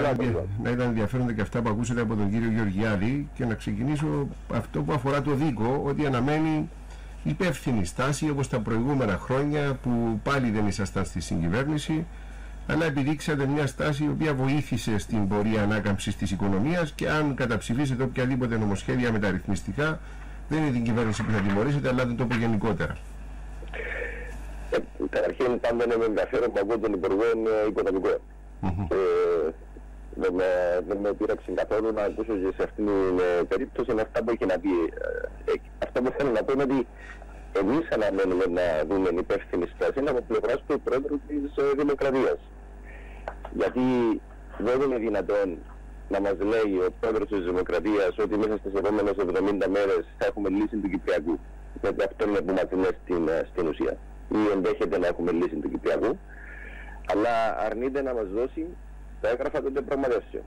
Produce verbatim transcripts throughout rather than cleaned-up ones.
να ήταν ενδιαφέροντα και αυτά που ακούσατε από τον κύριο Γεωργιάδη, και να ξεκινήσω αυτό που αφορά το ΔΥΚΟ, ότι αναμένει υπεύθυνη στάση όπως τα προηγούμενα χρόνια που πάλι δεν ήσασταν στη συγκυβέρνηση, αλλά επιδείξατε μια στάση η οποία βοήθησε στην πορεία ανάκαμψης της οικονομίας, και αν καταψηφίσετε οποιαδήποτε νομοσχέδια μεταρρυθμιστικά, δεν είναι την κυβέρνηση που θα τιμωρήσετε, αλλά δεν το πω γενικότερα. Ε, καταρχήν πάντα είναι με ενδιαφέρον που ακούω τον Υπουργό Οικονομικών. Mm-hmm. ε, δεν με, δεν με πείραξε καθόλου να ακούσω και σε αυτήν την ε, περίπτωση με αυτά που έχει να πει. Ε, αυτό που θέλω να πω είναι ότι εμείς αναμένουμε να δούμε υπεύθυνη στάση από πλευράς του Πρόεδρου της ε, Δημοκρατίας. Γιατί δεν είναι δυνατόν να μας λέει ο Πρόεδρος της Δημοκρατίας ότι μέσα στις επόμενες εβδομήντα μέρες θα έχουμε λύση του Κυπριακού. Γιατί αυτό είναι που μας είναι στην, στην ουσία. Ή ενδέχεται να έχουμε λύση του Κυπριακού, αλλά αρνείται να μας δώσει τα έγγραφα των διαπραγματεύσεων.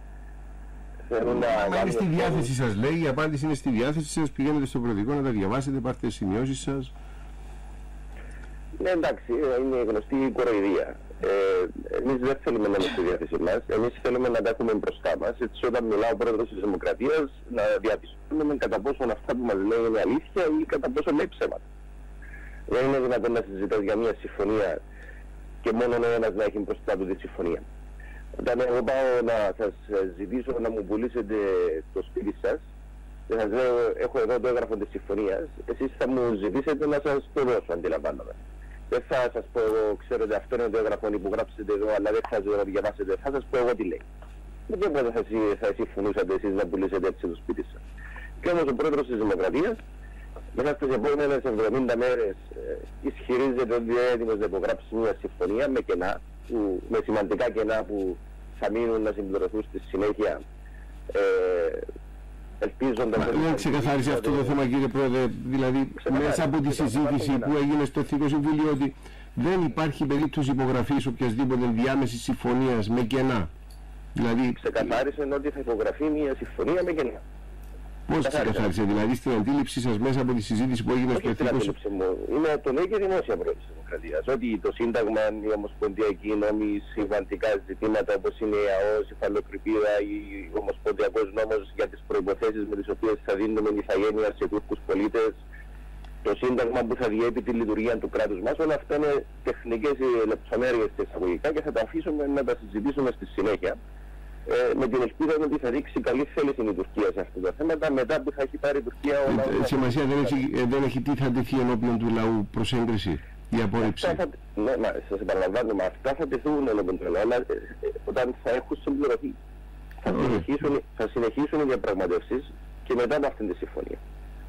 Μα είναι στη διάθεση σας, λέει, η απάντηση είναι στη διάθεση σας, πηγαίνετε στο Προεδρικό να τα διαβάσετε, πάρτε τις σημειώσεις σας. Ναι, εντάξει, είναι γνωστή η κοροϊδία. Ε, εμείς δεν θέλουμε να είναι στη διάθεση μας, εμείς θέλουμε να τα έχουμε μπροστά μας, έτσι όταν μιλά ο Πρόεδρος της Δημοκρατίας να διαπιστώνουμε κατά πόσο αυτά που μας λέει είναι αλήθεια ή κατά πόσο λέει ψέματα. Δεν είναι δυνατόν να συζητάς για μια συμφωνία και μόνο ο ένας να έχει μπροστά του τη συμφωνία. Όταν εγώ πάω να σας ζητήσω να μου πουλήσετε το σπίτι σας και σας λέω έχω εδώ το έγγραφο της συμφωνίας, εσείς θα μου ζητήσετε να σας το δώσω, αντιλαμβάνομαι. Δεν θα σας πω εγώ, ξέρετε αυτό είναι το έγγραφο που γράψετε εδώ, αλλά δεν θα να το διαβάσετε, θα σας πω εγώ τι λέει. Δεν ξέρω πότε θα, θα συμφωνούσατε εσείς να πουλήσετε έτσι το σπίτι σας. Και όμως ο Πρόεδρος της Δημοκρατίας μέσα στις επόμενες εβδομήντα μέρες ε, ισχυρίζεται ότι είναι έτοιμος να υπογράψει μια συμφωνία με κενά, που, με σημαντικά κενά που θα μείνουν να συμπληρωθούν στη συνέχεια. Ε, ελπίζοντας... Μα δεν ξεκαθάρισε αυτό το θέμα, κύριε Πρόεδρε, δηλαδή μέσα από τη συζήτηση που έγινε στο Εθνικό Συμβούλιο, ότι δεν υπάρχει περίπτωση υπογραφής οποιασδήποτε διάμεσης συμφωνίας με κενά. Δηλαδή... Ξεκαθάρισε ότι θα υπογραφεί μια συμφωνία με κενά. Πώς ξεκαθάρισε, δηλαδή στην αντίληψη σας μέσα από τη συζήτηση που έγινε στο Εθνικό Συμβούλιο? Είναι το λέει και δημόσια Πρόεδρος της Δημοκρατίας, ότι το Σύνταγμα, η Ομοσπονδιακή νόμοι, σημαντικά ζητήματα όπως είναι η ΑΟΣ, η Φαλοκρηπίδα, ο Ομοσπονδιακός νόμος για τις προϋποθέσεις με τις οποίες θα δίνουμε ηθαγένεια σε Τούρκους πολίτες, το Σύνταγμα που θα διέπει τη λειτουργία του κράτους μας, όλα αυτά είναι τεχνικές λεπτομέρειες και εισαγωγικά και θα τα αφήσουμε να τα συζητήσουμε στη συνέχεια. Ε, με την ελπίδα ότι θα δείξει καλή θέληση η Τουρκία σε αυτά τα θέματα μετά που θα έχει πάρει η Τουρκία όλα αυτά. Ε, σημασία δεν έχει, δεν έχει τι θα τεθεί ενώπιον του λαού προς έγκριση ή απόρριψη? Θα, ναι, μα, σας επαναλαμβάνω, μα αυτά θα τεθούν ενώπιον του λαού, αλλά ε, ε, όταν θα έχουν συμπληρωθεί. Θα συνεχίσουν, θα συνεχίσουν οι διαπραγματεύσεις και μετά από αυτήν τη συμφωνία.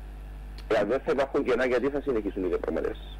Δηλαδή δεν θα υπάρχουν κενά, γιατί θα συνεχίσουν οι διαπραγματεύσεις.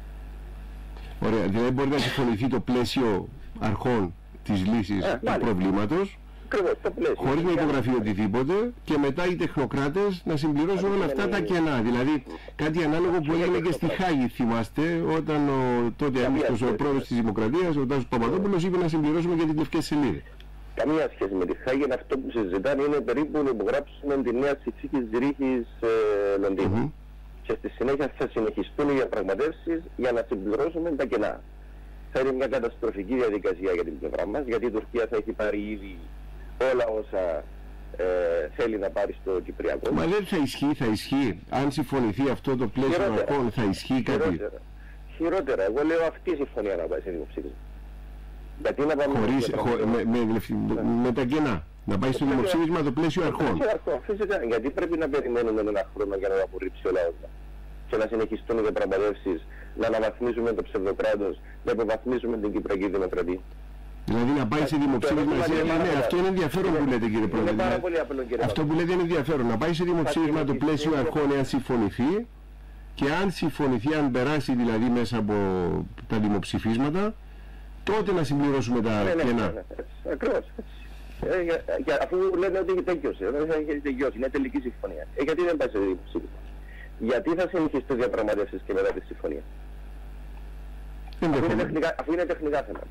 Ωραία, δηλαδή μπορεί να συμφωνηθεί το πλαίσιο αρχών της λύσης ε, του προβλήματος, χωρίς να υπογραφεί οτιδήποτε, και μετά οι τεχνοκράτες να συμπληρώσουν όλα αυτά τα κενά. Δηλαδή κάτι ανάλογο που έγινε και στη Χάγη, θυμάστε, όταν ο τότε αμύστος ο Πρόεδρος της Δημοκρατίας, ο Τάσος Παπαδόπουλος, είπε να συμπληρώσουμε για την Λευκή Σελίδη. Καμία σχέση με τη Χάγη, αυτό που συζητάνε είναι περίπου να υπογράψουμε τη νέα συνθήκη Ζηρίχης ε, Λονδίνου. Mm-hmm. Και στη συνέχεια θα συνεχιστούν οι διαπραγματεύσεις για να συμπληρώσουμε τα κενά. Θα είναι μια καταστροφική διαδικασία για την πλευρά μας, γιατί η Τουρκία θα έχει πάρει ήδη όλα όσα ε, θέλει να πάρει στο Κυπριακό. Μα δεν θα ισχύει, θα ισχύει. Αν συμφωνηθεί αυτό το πλαίσιο αρχών, θα ισχύει κάτι? Χειρότερα. Χειρότερα. Εγώ λέω αυτή η συμφωνία να πάει σε δημοψήφισμα. Γιατί να πάμε Χωρίς, χω, με, με, με, με τα κενά. Να πάει στο δημοψήφισμα το πλαίσιο αρχών. Φυσικά, γιατί πρέπει να περιμένουμε ένα χρόνο για να το απορρίψει ο λαός μας και να συνεχιστούν οι διαπραγματεύσεις, να αναβαθμίσουμε το ψευδοκράτος, να υποβαθμίσουμε την Κυπριακή Δημοκρατία. Δηλαδή να πάει σε δημοψήφισμα. Ναι, αυτό είναι ενδιαφέρον που λέτε, κύριε Πρόεδρε. Αυτό που λέτε είναι ενδιαφέρον. Να πάει σε δημοψήφισμα το πλαίσιο αρχών εάν συμφωνηθεί, και αν συμφωνηθεί, αν περάσει δηλαδή μέσα από τα δημοψηφίσματα, τότε να συμπληρώσουμε τα κενά. Ακριβώς. Αφού λένε ότι τελειώσει, δεν έχει τελειώσει, είναι τελική συμφωνία. Ε, γιατί δεν πάει σε δημοψήφισμα? Γιατί θα συνεχιστούν διαπραγματεύσεις και μετά τη συμφωνία? Αφού είναι, τεχνικά, αφού είναι τεχνικά θέματα.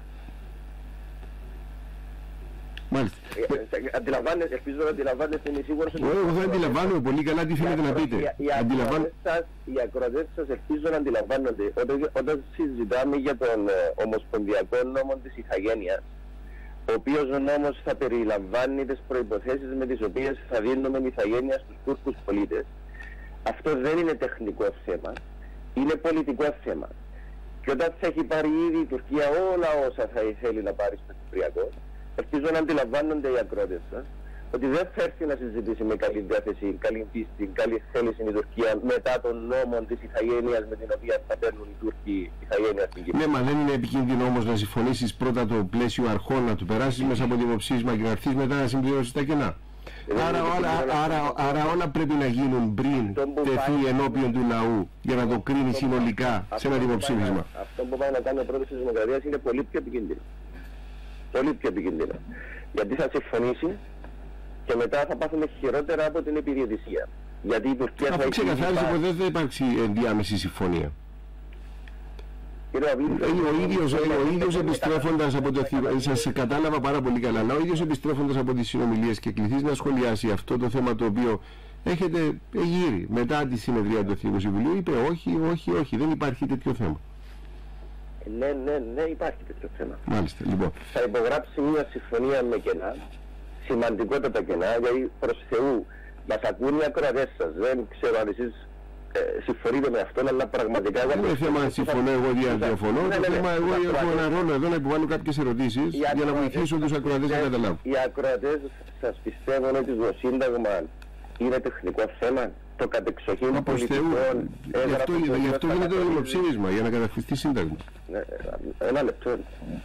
Μάλιστα. Ε, αντιλαμβάνεσαι, ελπίζω να αντιλαμβάνεσαι, είμαι σίγουρος ότι... Εγώ δεν αντιλαμβάνομαι πολύ καλά τι θέλετε να πείτε. Οι ακροατές σας ελπίζω να αντιλαμβάνονται όταν, όταν συζητάμε για τον ε, Ομοσπονδιακό νόμο της Ιθαγένειας, ο οποίος ο νόμος θα περιλαμβάνει τις προϋποθέσεις με τις οποίες θα δίνουμε ηθαγένεια στους Τούρκους πολίτες. Αυτό δεν είναι τεχνικό θέμα, είναι πολιτικό θέμα. Και όταν θα έχει πάρει ήδη η Τουρκία όλα όσα θα θέλει να πάρει στο Κυπριακό, ελπίζω να αντιλαμβάνονται οι ακροατές σας ότι δεν θα έρθει να συζητήσει με καλή διάθεση, καλή πίστη, καλή θέληση η Τουρκία μετά τον νόμο της ηθαγένειας με την οποία θα παίρνουν οι Τούρκοι ηθαγένεια στην Κύπρο. Ναι, μα δεν είναι επικίνδυνο όμως να συμφωνήσεις πρώτα το πλαίσιο αρχών, να του περάσεις μέσα από δημοψήφισμα και να έρθεις μετά να συμπληρώσεις τα κενά. Άρα, άρα, άρα, άρα όλα πρέπει να γίνουν πριν τεθεί ενώπιον του λαού για να το κρίνει συνολικά σε ένα δημοψήφισμα. Αυτό που πάει να κάνει ο πρόεδρος της Δημοκρατίας είναι πολύ πιο επικίνδυνο. Πολύ πιο επικίνδυνο. Γιατί θα συμφωνήσει και μετά θα πάθουμε χειρότερα από την επιδιαιτησία. Γιατί η Τουρκία θα έχει... ξεκαθάρισε πως δεν θα υπάρξει ενδιάμεση συμφωνία. Ο ίδιος, ο ίδιος επιστρέφοντας από το θύμα, σας κατάλαβα πάρα πολύ καλά, αλλά ο ίδιος επιστρέφοντας από τις συνομιλίες και κληθείς να σχολιάσει αυτό το θέμα το οποίο έχετε γύρει μετά τη συνεδρία του Εθνικού Συμβουλίου, είπε όχι, όχι, όχι, δεν υπάρχει τέτοιο θέμα. Ναι, ναι, ναι, υπάρχει τέτοιο θέμα. Μάλιστα, λοιπόν. Θα υπογράψει μια συμφωνία με κενά, σημαντικότατα κενά, γιατί προς Θεού μας ακούν οι ακροατές σας. Δεν ξέρω αν εσείς ε, συμφωνείτε με αυτόν, αλλά πραγματικά... Δεν είναι θέμα να συμφωνώ εγώ ή διαφωνώ, το θέμα εγώ έχω ένα ρόλο εδώ να υποβάλω κάποιες ερωτήσεις για να βοηθήσω τους ακροατές να καταλάβουν. Οι ακροατές σας πιστεύουν ότι το Σύνταγμα είναι τεχνικό θέμα, το κατεξοχήν πολιτικών... Γι' αυτό, γι αυτό γίνεται το δημοψήφισμα, για να καταχρηστεί Σύνταγμα. Ναι, ένα λεπτό.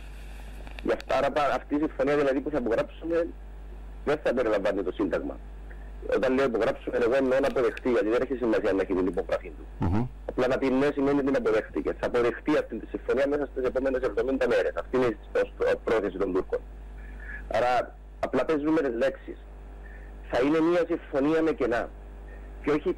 Γι' αυτό, άρα αυτή η συμφωνία δηλαδή που θα υπογράψουμε δεν θα περιλαμβάνει το Σύνταγμα. Όταν λέω υπογράψουμε, εγώ εννοώ να αποδεχτεί, γιατί δεν έχει σημασία να έχει την υπογραφή του. Mm-hmm. Απλά να πει ναι σημαίνει ότι την αποδέχτηκε. Θα αποδεχτεί αυτή τη συμφωνία μέσα στις επόμενες εβδομήντα μέρες. Αυτή είναι η πρόθεση των Τούρκων. Άρα απλά παίζουμε τις λέξεις. Θα είναι μια συμφωνία με κενά. Και όχι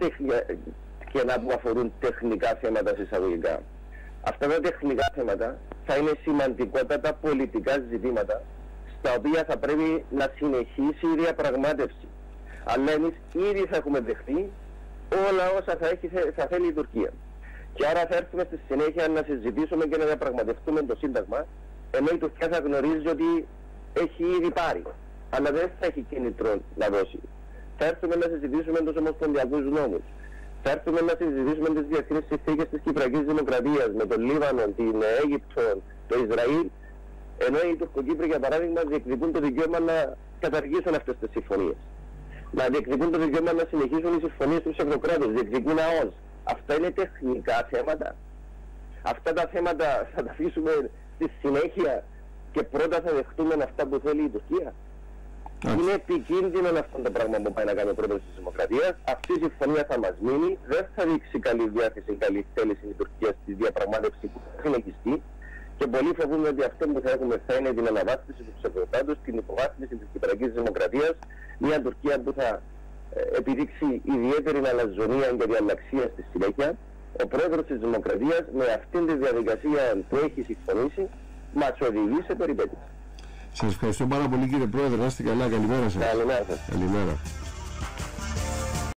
κενά που αφορούν τεχνικά θέματα εισαγωγικά. Αυτά τα τεχνικά θέματα θα είναι σημαντικότατα πολιτικά ζητήματα στα οποία θα πρέπει να συνεχίσει η διαπραγμάτευση. Αλλά εμείς ήδη θα έχουμε δεχτεί όλα όσα θα, έχει, θα θέλει η Τουρκία. Και άρα θα έρθουμε στη συνέχεια να συζητήσουμε και να διαπραγματευτούμε το Σύνταγμα, ενώ η Τουρκία θα γνωρίζει ότι έχει ήδη πάρει, αλλά δεν θα έχει κίνητρο να δώσει. Θα έρθουμε να συζητήσουμε τους ομοσπονδιακούς νόμους. Θα έρθουμε να συζητήσουμε τις διεθνείς συνθήκες της Κυπριακής Δημοκρατίας με τον Λίβανο, την Αίγυπτο, το Ισραήλ, ενώ οι Τουρκοκύπροι για παράδειγμα διεκδικούν το δικαίωμα να καταργήσουν αυτές τις συμφωνίες. Να διεκδικούν το δικαίωμα να συνεχίσουν οι συμφωνίες του ψευδοκράτους, διεκδικούν ΑΟΣ. Αυτά είναι τεχνικά θέματα. Αυτά τα θέματα θα τα αφήσουμε στη συνέχεια και πρώτα θα δεχτούμε αυτά που θέλει η Τουρκία. Άς. Είναι επικίνδυνο αυτό το πράγμα που πάει να κάνει ο πρόεδρος της Δημοκρατίας. Αυτή η συμφωνία θα μας μείνει, δεν θα δείξει καλή διάθεση, καλή θέληση η Τουρκία στη διαπραγμάτευση που θα συνεχιστεί. Και πολλοί φοβούνται ότι αυτό που θα έχουμε θα είναι την αναβάθμιση του ψευδοκράτους, την υποβάθμιση της Κυπριακής Δημοκρατίας, μια Τουρκία που θα ε, επιδείξει ιδιαίτερη αλαζονία και διαλλαξία στη συνέχεια. Ο πρόεδρος της Δημοκρατίας με αυτήν τη διαδικασία που έχει συμφωνήσει μας οδηγεί σε περιπέτειες. Σας ευχαριστώ πάρα πολύ κύριε Πρόεδρε, να είστε καλά, καλημέρα σας. Καλημέρα σας. Καλημέρα.